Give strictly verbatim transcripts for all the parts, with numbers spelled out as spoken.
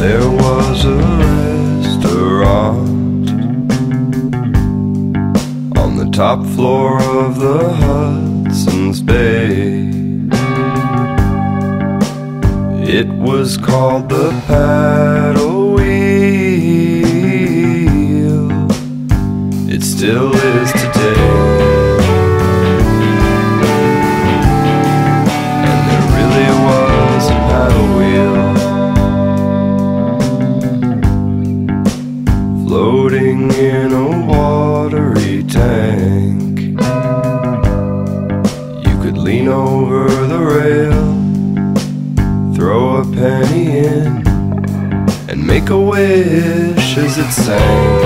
There was a restaurant on the top floor of the Hudson's Bay. It was called the Paddle Wheel. It still is today. And there really was a paddle wheel floating in a watery tank. You could lean over the rail, throw a penny in, and make a wish as it sank.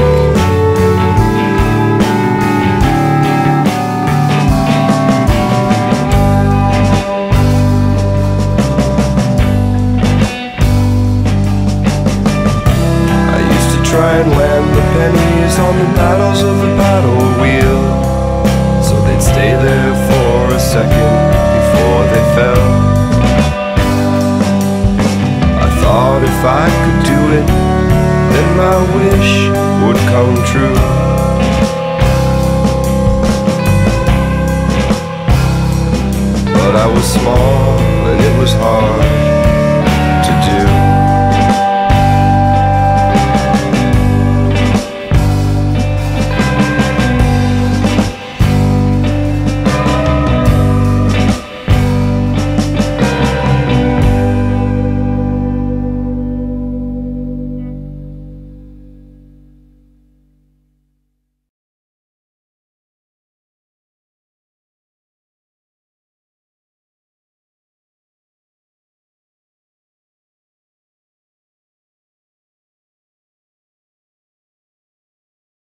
I used to try and land the pennies on the paddles of the paddle wheel, so they'd stay there for a second before they fell. Thought if I could do it, then my wish would come true. But I was small and it was hard.